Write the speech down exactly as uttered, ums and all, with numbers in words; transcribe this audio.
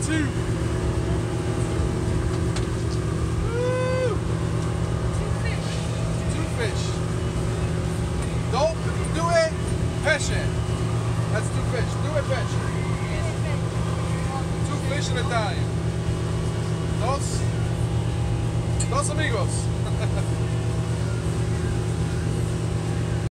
two. Woo. Two fish. Don't do it fishing. That's two fish. Do it fishing. Two fish at a time. Dos. Dos amigos.